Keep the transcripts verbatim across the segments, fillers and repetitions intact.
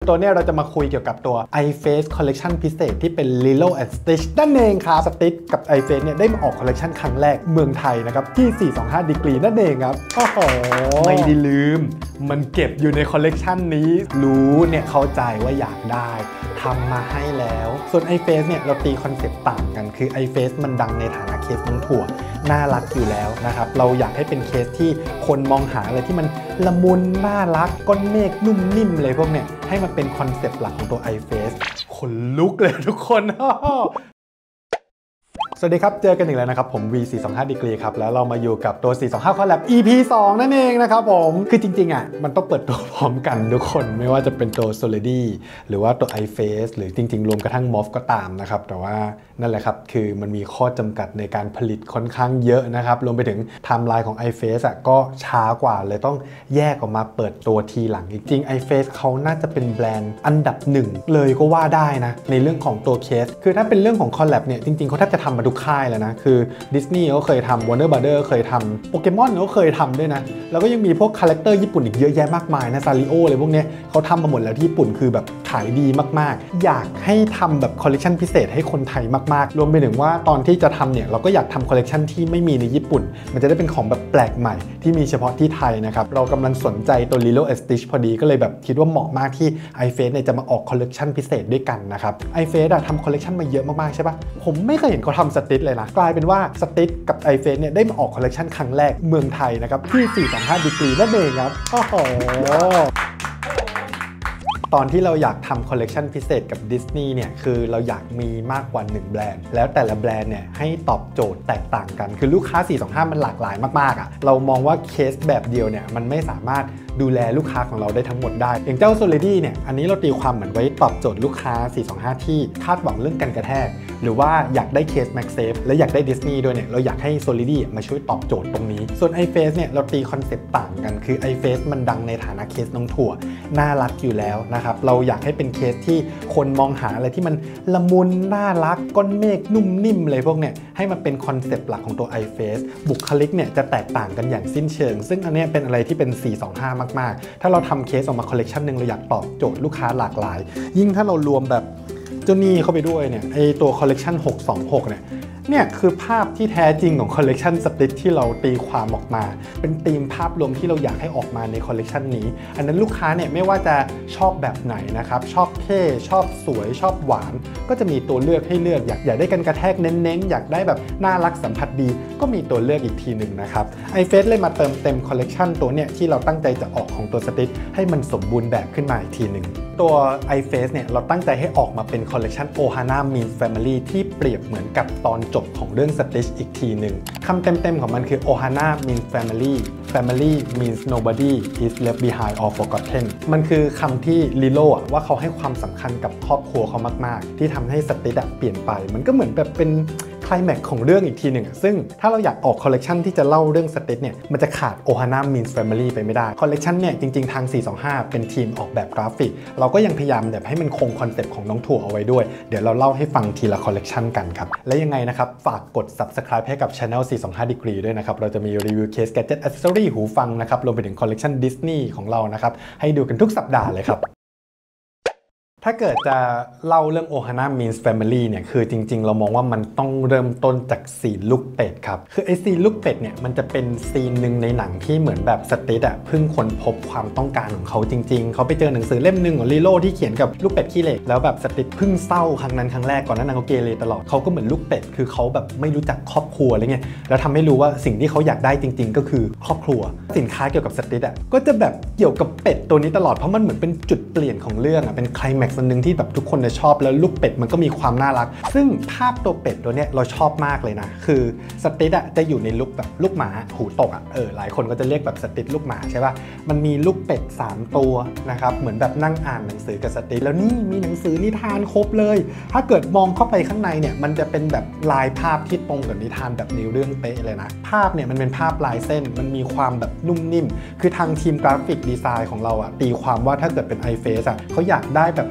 ตัวนี้เราจะมาคุยเกี่ยวกับตัว iFace Collection พิเศษที่เป็น Lilo and Stitch นั่นเองครับ Stitch กับ iFace เนี่ยได้มาออกคอลเลคชันครั้งแรกเมืองไทยนะครับที่สี่สองห้า degree นั่นเองครับโอ้โหไม่ได้ลืมมันเก็บอยู่ในคอลเลคชันนี้รู้เนี่ยเข้าใจว่าอยากได้ทำมาให้แล้วส่วน iFace เนี่ยเราตีคอนเซ็ปต์ต่างกันคือ iFace มันดังในฐานะเคสน้องถั่วน่ารักอยู่แล้วนะครับเราอยากให้เป็นเคสที่คนมองหาอะไรที่มันละมุนน่ารักก้อนเมฆนุ่มนิ่มเลยพวกเนี่ยให้มันเป็นคอนเซ็ปต์หลักของตัว iFace ขนลุกเลยทุกคน สวัสดีครับเจอกันอีกแล้วนะครับผม วี สี่สองห้า degree ครับแล้วเรามาอยู่กับตัว สี่สองห้า Collab อี พี สอง นั่นเองนะครับผมคือจริงๆอ่ะมันต้องเปิดตัวพร้อมกันทุกคนไม่ว่าจะเป็นตัว Solidi หรือว่าตัว iFace หรือจริงๆรวมกระทั่ง Morph ก็ตามนะครับแต่ว่านั่นแหละครับคือมันมีข้อจำกัดในการผลิตค่อนข้างเยอะนะครับรวมไปถึงไทม์ไลน์ของ iFace อ่ะก็ช้ากว่าเลยต้องแยกออกมาเปิดตัวทีหลังจริงๆ iFace เขาน่าจะเป็นแบรนด์อันดับหนึ่งเลยก็ว่าได้นะในเรื่องของตัวเคสคือถ้าเป็นเรื่องของ Collab เนี่ยจริงๆเขาแทบจะทำมาทุกค่ายแล้วนะคือดิสนีย์เขาเคยทำ Warner Brothers เคยทำโปเกมอนเขาเคยทำด้วยนะแล้วก็ยังมีพวกคาแรคเตอร์ญี่ปุ่นอีกเยอะแยะมากมายนะซาริโออะไรพวกนี้เขาทำมาหมดแล้วที่ญี่ปุ่นคือแบบขายดีมากๆอยากให้ทำแบบคอลเลคชันพิเศษให้คนไทยมากๆรวมไปถึงว่าตอนที่จะทำเนี่ยเราก็อยากทำคอลเลคชันที่ไม่มีในญี่ปุ่นมันจะได้เป็นของแบบแปลกใหม่ที่มีเฉพาะที่ไทยนะครับเรากำลังสนใจตัว Lilo and Stitch พอดีก็เลยแบบคิดว่าเหมาะมากที่ iFace เนี่ยจะมาออกคอลเลคชันพิเศษด้วยกันนะครับ iFace อะทำคอลเลคชันมาเยอะมากๆใช่ปะผมไม่เคยเห็นเขาทำ Stitch เลยนะกลายเป็นว่า Stitch กับ iFace เนี่ยได้มาออกคอลเลคชันครั้งแรกเมืองไทยนะครับที่สี่สองห้า degree นั่นเองครับโอ้โหตอนที่เราอยากทำคอลเลกชันพิเศษกับดิสนีย์เนี่ยคือเราอยากมีมากกว่าหนึ่งแบรนด์แล้วแต่ละแบรนด์เนี่ยให้ตอบโจทย์แตกต่างกันคือลูกค้าสี่สองห้ามันหลากหลายมากๆอ่ะเรามองว่าเคสแบบเดียวเนี่ยมันไม่สามารถดูแลลูกค้าของเราได้ทั้งหมดได้อย่างเจ้า Solidi เนี่ยอันนี้เราตีความเหมือนไว้ตอบโจทย์ลูกค้าสี่สองห้าที่คาดหวังเรื่องการกระแทกหรือว่าอยากได้เคส MagSafe และอยากได้ดิสนีย์ด้วยเนี่ยเราอยากให้ Solidi มาช่วยตอบโจทย์ตรงนี้ส่วน iFace เนี่ยเราตีคอนเซ็ปต์ต่างกันคือ iFace มันดังในฐานะเคสน้องถั่วน่ารักอยู่แล้วนะครับเราอยากให้เป็นเคสที่คนมองหาอะไรที่มันละมุนน่ารักก้อนเมฆนุ่มนิ่มเลยพวกเนี่ยให้มันเป็นคอนเซ็ปต์หลักของตัว iFace บุคลิกเนี่ยจะแตกต่างกันอย่างสิ้นเชิงซึ่งอันนี้เป็นอะไรที่เป็นสี่สองห้ามากๆถ้าเราทำเคสออกมาคอลเลกชันหนึ่งเราอยากตอบโจทย์ลูกค้าหลากหลายยิ่งถ้าเรารวมแบบเจ้านี่เข้าไปด้วยเนี่ยไอตัวคอลเลกชันหกสองหกเนี่ยเนี่ยคือภาพที่แท้จริงของคอลเลกชันสติชที่เราตีความออกมาเป็นธีมภาพรวมที่เราอยากให้ออกมาในคอลเลกชันนี้อันนั้นลูกค้าเนี่ยไม่ว่าจะชอบแบบไหนนะครับชอบเท่ชอบสวยชอบหวานก็จะมีตัวเลือกให้เลือกอยากอยากได้กันกระแทกเน้นๆอยากได้แบบน่ารักสัมผัสดีก็มีตัวเลือกอีกทีหนึ่งนะครับ iFace เลยมาเติมเต็มคอลเลกชันตัวเนี่ยที่เราตั้งใจจะออกของตัวสติชให้มันสมบูรณ์แบบขึ้นมาอีกทีหนึ่งตัว iFace เนี่ยเราตั้งใจให้ออกมาเป็นคอลเลกชัน Ohana Means Family ที่เปรียบเหมือนกับตอนจบของเรื่อง Stitch อีกทีหนึ่งคำเต็มๆของมันคือ Ohana means family family means nobody is left behind or forgotten มันคือคำที่ Lilo อ่ะว่าเขาให้ความสำคัญกับครอบครัวเขามากๆที่ทำให้ Stitch เปลี่ยนไปมันก็เหมือนแบบเป็นไคลแม็กซ์ของเรื่องอีกทีหนึ่งซึ่งถ้าเราอยากออกคอลเลกชันที่จะเล่าเรื่อง Stitch เนี่ยมันจะขาด Ohana means family ไปไม่ได้คอลเลกชันเนี่ยจริงๆทางสี่สองห้าเป็นทีมออกแบบกราฟิกเราก็ยังพยายามแบบให้มันคงคอนเซ็ปต์ของน้องถั่วเอาไว้ด้วยเดี๋ยวเราเล่าให้ฟังทีละคอลเลกชันกันครับและยังไงนะครับฝากกด Subscribe ให้กับ Channel สี่สองห้า degree ด้วยนะครับเราจะมีรีวิวเคส Gadget Accessory หูฟังนะครับรวมไปถึงคอลเลกชันดิสนีย์ของเรานะครับให้ดูกันทุกสัปดาห์เลยครับถ้าเกิดจะเล่าเรื่อง Ohana Means Family เนี่ยคือจริงๆเรามองว่ามันต้องเริ่มต้นจากซีนลูกเป็ดครับคือไอซีนลูกเป็ดเนี่ยมันจะเป็นซีนหนึ่งในหนังที่เหมือนแบบสติชอ่ะเพิ่งค้นพบความต้องการของเขาจริงๆเขาไปเจอหนังสือเล่มหนึ่งของลีโร่ที่เขียนกับลูกเป็ดขี้เหล็กแล้วแบบสติชเพิ่งเศร้าครั้งนั้นครั้งแรกก่อนหน้านั้นเขาเกเรตลอดเขาก็เหมือนลูกเป็ดคือเขาแบบไม่รู้จักครอบครัวอะไรเงี้ยแล้วทำให้รู้ว่าสิ่งที่เขาอยากได้จริงๆก็คือครอบครัวสินค้าเกี่ยวกับสติชอ่ะก็จะแบบเกี่ยวกับเป็ดตัวนี้ตลอดเพราะมันเหมือนเป็นจุดเปลี่ยนของเรื่องอ่ะเป็นไคลแม็กซ์นึงที่แบบทุกคนจะชอบแล้วลูกเป็ดมันก็มีความน่ารักซึ่งภาพตัวเป็ดตัวเนี้ยเราชอบมากเลยนะคือสติชอ่ะจะอยู่ในลุคแบบลูกหมาหูตกอ่ะเออหลายคนก็จะเรียกแบบสติชลูกหมาใช่ป่ะมันมีลูกเป็ดสามตัวนะครับเหมือนแบบนั่งอ่านหนังสือกับสติชแล้วนี่มีหนังสือนิทานครบเลยถ้าเกิดมองเข้าไปข้างในเนี่ยมันจะเป็นแบบลายภาพที่ตรงกับนิทานแบบในเรื่องเป๊ะเลยนะภาพเนี่ยมันเป็นภาพลายเส้นมันมีความแบบนุ่มนิ่มคือทางทีมกราฟิกดีไซน์ของเราอ่ะตีความว่าถ้าเกิดเป็น iFace อ่ะเขาอยากได้แบบ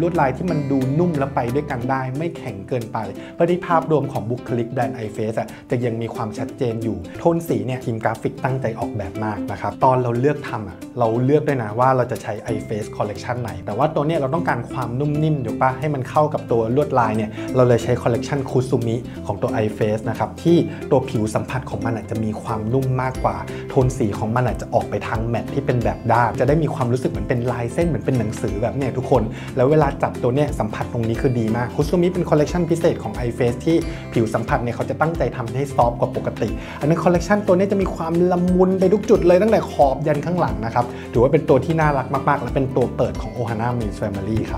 ลวดลายที่มันดูนุ่มและไปด้วยกันได้ไม่แข็งเกินไปเพื่อที่ภาพรวมของบุคลิกแบรนด์ iFace อ่ะจะยังมีความชัดเจนอยู่โทนสีเนี่ยทีมกราฟิกตั้งใจออกแบบมากนะครับตอนเราเลือกทำอ่ะเราเลือกด้วยนะว่าเราจะใช้ iFace Collection ไหนแต่ว่าตัวเนี้ยเราต้องการความนุ่มนิ่มเดี๋ยวป่ะให้มันเข้ากับตัวลวดลายเนี่ยเราเลยใช้ Collection Kusumi ของตัว iFace นะครับที่ตัวผิวสัมผัสของมันอาจจะมีความนุ่มมากกว่าโทนสีของมันอาจจะออกไปทางแมตต์ที่เป็นแบบด้านจะได้มีความรู้สึกเหมือนเป็นลายเส้นเหมือนเป็นหนังสือแบบเนี้ยทุกคนแล้วเวลาจับตัวเนี้ยสัมผัสตรงนี้คือดีมาก Kusumi เป็น Collection พิเศษของ iFace ที่ผิวสัมผัสเนี่ยเขาจะตั้งใจทำให้ซอฟต์กว่าปกติอันนั้น Collection ตัวนี้จะมีความละมุนไปทุกจุดเลยตั้งแต่ขอบยันข้างหลังนะครับถือว่าเป็นตัวที่น่ารักมากๆและเป็นตัวเปิดของ Ohana Means Family ครับ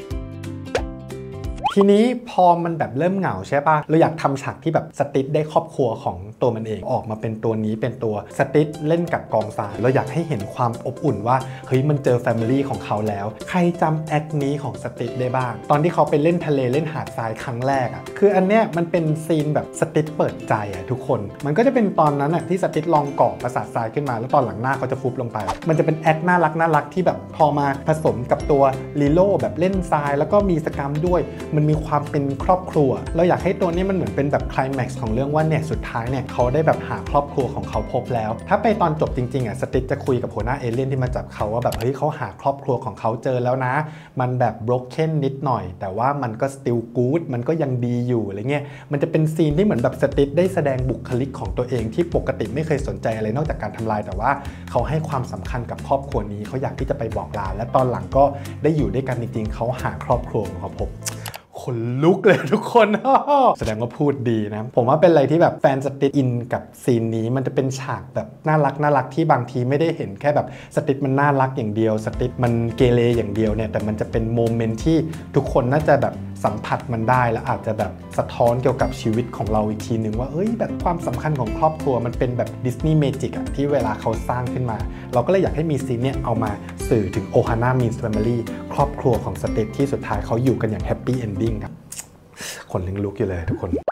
ทีนี้พอมันแบบเริ่มเหงาใช่ป่ะเราอยากทำฉากที่แบบสติ๊ดได้ครอบครัวของตัวมันเองออกมาเป็นตัวนี้เป็นตัวสติ๊ดเล่นกับกองทรายเราอยากให้เห็นความอบอุ่นว่าเฮ้ยมันเจอแฟมิลี่ของเขาแล้วใครจำแอคนี้ของสติ๊ดได้บ้างตอนที่เขาไปเล่นทะเลเล่นหาดทรายครั้งแรกอ่ะคืออันเนี้ยมันเป็นซีนแบบสติ๊ดเปิดใจอ่ะทุกคนมันก็จะเป็นตอนนั้นอ่ะที่สติ๊ดลองก่อประสาททรายขึ้นมาแล้วตอนหลังหน้าเขาจะฟุบลงไปมันจะเป็นแอคน่ารักน่ารักที่แบบพอมาผสมกับตัวลีโล่แบบเล่นทรายแล้วก็มีสกรรมด้วยมันมีความเป็นครอบครัวเราอยากให้ตัวนี้มันเหมือนเป็นแบบไคลแม็กซ์ของเรื่องว่าเนี่ยสุดท้ายเนี่ยเขาได้แบบหาครอบครัวของเขาพบแล้วถ้าไปตอนจบจริงๆอ่ะสติ๊ดจะคุยกับหัวหน้าเอเลี่ยนที่มาจับเขาว่าแบบเฮ้ยเขาหาครอบครัวของเขาเจอแล้วนะมันแบบ broken นิดหน่อยแต่ว่ามันก็ still good มันก็ยังดีอยู่อะไรเงี้ยมันจะเป็นซีนที่เหมือนแบบสติ๊ดได้แสดงบุคลิกของตัวเองที่ปกติไม่เคยสนใจอะไรนอกจากการทำลายแต่ว่าเขาให้ความสำคัญกับครอบครัวนี้เขาอยากที่จะไปบอกลาและตอนหลังก็ได้อยู่ด้วยกันจริงๆเขาหาครอบครัวของเขาพบขนลุกเลยทุกคน แสดงว่าพูดดีนะผมว่าเป็นอะไรที่แบบแฟนสติ๊ดอินกับซีนนี้มันจะเป็นฉากแบบน่ารักน่ารักที่บางทีไม่ได้เห็นแค่แบบสติ๊ดมันน่ารักอย่างเดียวสติ๊ดมันเกเรอย่างเดียวเนี่ยแต่มันจะเป็นโมเมนต์ที่ทุกคนน่าจะแบบสัมผัสมันได้และอาจจะแบบสะท้อนเกี่ยวกับชีวิตของเราอีกทีนึงว่าเอ้ยแบบความสำคัญของครอบครัวมันเป็นแบบดิสนีย์เมจิกอะที่เวลาเขาสร้างขึ้นมาเราก็เลยอยากให้มีซีนเนี่ยเอามาสื่อถึง Ohana Means Family ครอบครัวของสติ๊ดที่สุดท้ายเขาอยู่กันอย่างแฮปปี้เอนดิ้งครับคนลิงลุกอยู่เลยทุกคน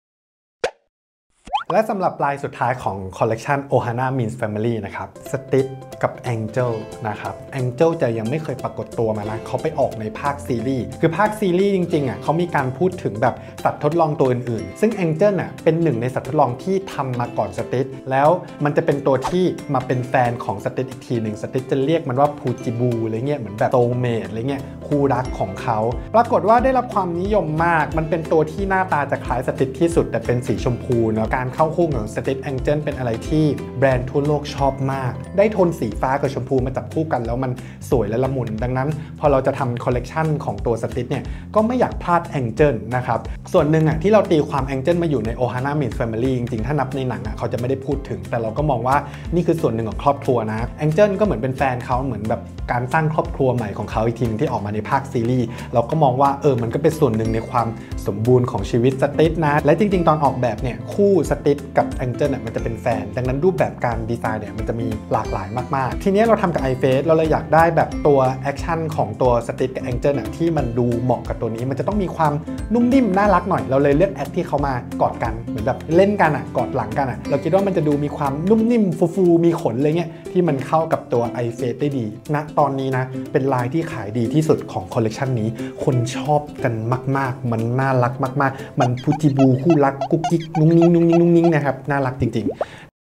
และสำหรับลายสุดท้ายของคอลเลกชัน Ohana Means Family นะครับสติ๊ดกับ Angel นะครับ Angel จะยังไม่เคยปรากฏตัวมานะเขาไปออกในภาคซีรีส์คือภาคซีรีส์จริงๆอ่ะเขามีการพูดถึงแบบสัตว์ทดลองตัวอื่นๆซึ่ง Angel น่ะเป็นหนึ่งในสัตว์ทดลองที่ทำมาก่อนสติ๊ดแล้วมันจะเป็นตัวที่มาเป็นแฟนของสติ๊ดอีกทีหนึ่งสติ๊ดจะเรียกมันว่าพูจิบูอะไรเงี้ยเหมือนแบบโซลเมทอะไรเงี้ยคู่รักของเขาปรากฏว่าได้รับความนิยมมากมันเป็นตัวที่หน้าตาจะคล้ายสติ๊ดที่สุดแต่เป็นสีชมพูเนาะการเข้าคู่ของสติ๊ด Angel เป็นอะไรที่แบรนด์ทั่วโลกชอบมากได้โทนสีฟ้ากับชมพูมาจับคู่กันแล้วมันสวยและละมุนดังนั้นพอเราจะทำคอลเลกชันของตัวสติ๊ดเนี่ยก็ไม่อยากพลาด Angel นะครับส่วนหนึ่งอ่ะที่เราตีความ Angel มาอยู่ใน Ohana Means Family จริงๆถ้านับในหนังอ่ะเขาจะไม่ได้พูดถึงแต่เราก็มองว่านี่คือส่วนหนึ่งของครอบครัวนะ Angel ก็เหมือนเป็นแฟนเขาเหมือนแบบการสร้างครอบครัวใหม่ของเขาอีกทีที่ออกมาในภาคซีรีส์เราก็มองว่าเออมันก็เป็นส่วนหนึ่งในความสมบูรณ์ของชีวิตสติ๊ดนะและจริงๆตอนออกแบบเนี่ยคู่สติ๊ดกับ Angel เนี่ยมันจะเป็นแฟนดังนั้นรูปแบบการดีไซน์เนี่ยมันจะมีหลากหลายมากๆทีนี้เราทำกับ iFace เราเลยอยากได้แบบตัวแอคชั่นของตัวสติ๊ดกับ Angel น่ะที่มันดูเหมาะกับตัวนี้มันจะต้องมีความนุ่มนิ่มน่ารักหน่อยเราเลยเลือกแอคที่เขามากอดกันเหมือนแบบเล่นกันอ่ะกอดหลังกันอ่ะเราคิดว่ามันจะดูมีความนุ่มนิ่มฟูๆมีขนอะไรเงี้ยที่มันเข้ากับตัว iFace ได้ดีณตอนนี้นะเป็นลายที่ขายดีที่สุดของคอลเลกชันนี้คนชอบกันมากๆมันน่ารักมากๆมันพูจิบูคู่รักกุ๊กกิ๊กนุ่งนิ่งนุ่งนิ่งนุ่งนิ่งนะครับน่ารักจริงๆ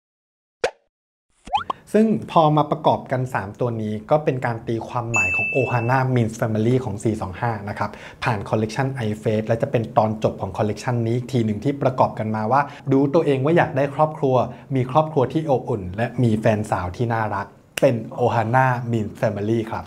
ซึ่งพอมาประกอบกันสามตัวนี้ก็เป็นการตีความหมายของ Ohana Means Family ของ สี่สองห้า นะครับผ่านคอลเลกชัน iFace และจะเป็นตอนจบของคอลเลกชันนี้อีกทีหนึ่งที่ประกอบกันมาว่าดูตัวเองว่าอยากได้ครอบครัวมีครอบครัวที่อบอุ่นและมีแฟนสาวที่น่ารักเป็น Ohana Means Family ครับ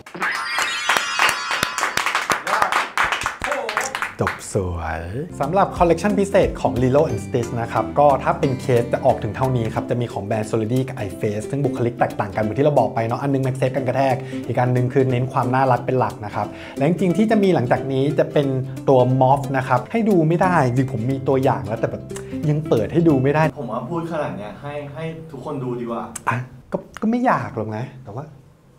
จบสวยสำหรับคอลเลกชันพิเศษของ Lilo and Stitch นะครับก็ถ้าเป็นเคสจะออกถึงเท่านี้ครับจะมีของแบรนด์ Solidi กับ iFace ซึ่งบุคลิกแตกต่างกันเหมือนที่เราบอกไปเนาะอันนึงแม็กเซฟกันกระแทกอีกอันนึงคือเน้นความน่ารักเป็นหลักนะครับและจริงๆที่จะมีหลังจากนี้จะเป็นตัวมอฟนะครับให้ดูไม่ได้จริงผมมีตัวอย่างแล้วแต่แบบยังเปิดให้ดูไม่ได้ผมว่าพูดขนาดเนี้ยให้ให้ทุกคนดูดีกว่าอ่ะก็ก็ไม่อยากหรอกนะแต่ว่า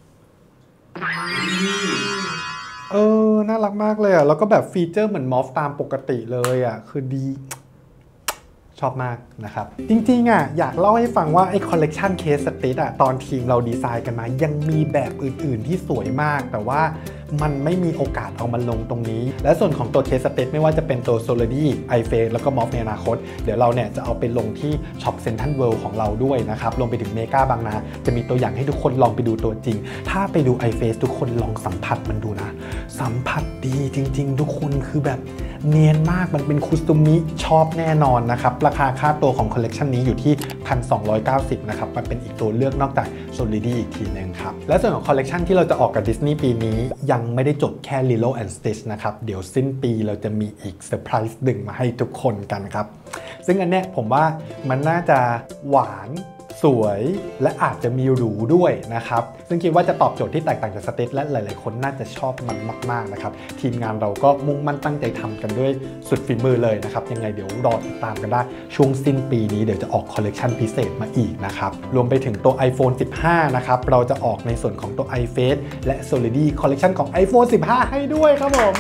เออน่ารักมากเลยอ่ะแล้วก็แบบฟีเจอร์เหมือนมอฟตามปกติเลยอ่ะคือดีชอบมากนะครับจริงๆอ่ะอยากเล่าให้ฟังว่าไอ้คอลเลกชันเคสสติทอ่ะตอนทีมเราดีไซน์กันมายังมีแบบอื่นๆที่สวยมากแต่ว่ามันไม่มีโอกาสเอามาลงตรงนี้และส่วนของตัวเคสสติทไม่ว่าจะเป็นตัว Solidi iFace แล้วก็ Mof ในอนาคตเดี๋ยวเราเนี่ยจะเอาไปลงที่ช็อปเซ็นทรัลเวิลด์ของเราด้วยนะครับรวมไปถึงเมกาบางนาจะมีตัวอย่างให้ทุกคนลองไปดูตัวจริงถ้าไปดู iFace ทุกคนลองสัมผัสมันดูนะสัมผัสดีจริงๆทุกคนคือแบบเนียนมากมันเป็นคุสตูมิชอบแน่นอนนะครับราคาค่าตัวของคอลเลกชันนี้อยู่ที่ หนึ่งพันสองร้อยเก้าสิบ นะครับมันเป็นอีกตัวเลือกนอกจาก Solidi อีกทีนึงครับและส่วนของคอลเลกชันที่เราจะออกกับดิสนีย์ปีนี้ยังไม่ได้จบแค่ Lilo and Stitch นะครับเดี๋ยวสิ้นปีเราจะมีอีกเซอร์ไพรส์หนึ่งมาให้ทุกคนกันครับซึ่งอันเนี้ยผมว่ามันน่าจะหวานสวยและอาจจะมีหรูด้วยนะครับซึ่งคิดว่าจะตอบโจทย์ที่แตกต่างจากสเตทและหลายๆคนน่าจะชอบมันมากๆนะครับทีมงานเราก็มุ่งมั่นตั้งใจทำกันด้วยสุดฝีมือเลยนะครับยังไงเดี๋ยวรอติดตามกันได้ช่วงสิ้นปีนี้เดี๋ยวจะออกคอลเลกชันพิเศษมาอีกนะครับรวมไปถึงตัว ไอโฟน สิบห้านะครับเราจะออกในส่วนของตัว iFace และ Solidi คอลเลกชันของ ไอโฟน สิบห้า ให้ด้วยครับผม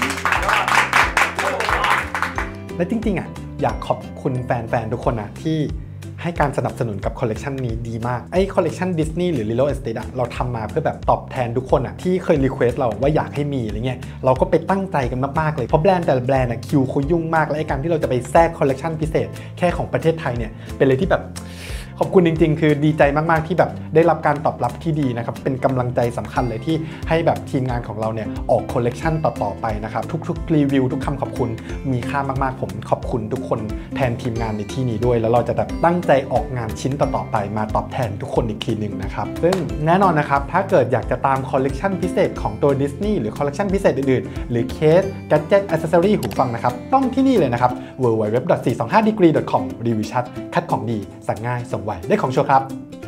และจริงๆอ่ะอยากขอบคุณแฟนๆทุกคนนะที่ให้การสนับสนุนกับคอลเลกชันนี้ดีมากไอ้คอลเลกชันดิสนีย์หรือ Lilo and Stitch เราทำมาเพื่อแบบตอบแทนทุกคนอ่ะที่เคยรีเควสเราว่าอยากให้มีอะไรเงี้ยเราก็ไปตั้งใจกันมากๆเลยเพราะแบรนด์แต่ละแบรนด์อ่ะคิวเขายุ่งมากและไอ้การที่เราจะไปแทรกคอลเลกชันพิเศษแค่ของประเทศไทยเนี่ยเป็นเลยที่แบบขอบคุณจริงๆคือดีใจมากๆที่แบบได้รับการตอบรับที่ดีนะครับเป็นกำลังใจสำคัญเลยที่ให้แบบทีมงานของเราเนี่ยออกคอลเลกชันต่อๆไปนะครับทุกๆรีวิวทุกคำขอบคุณมีค่ามากๆผมขอบคุณทุกคนแทนทีมงานในที่นี้ด้วยแล้วเราจะแบบตั้งใจออกงานชิ้นต่อๆไปมาตอบแทนทุกคนอีกทีหนึ่งนะครับซึ่งแน่นอนนะครับถ้าเกิดอยากจะตามคอลเลกชันพิเศษของตัวดิสนีย์หรือคอลเลกชันพิเศษอื่นๆหรือเคส Gadget Accessory หูฟังนะครับต้องที่นี่เลยนะครับ ดับเบิลยู ดับเบิลยู ดับเบิลยู ดอท สี่สองห้าดีกรี ดอท คอม รีวิวชัดคัดของดีสั่งง่ายส่งไวได้ของโชว์ครับ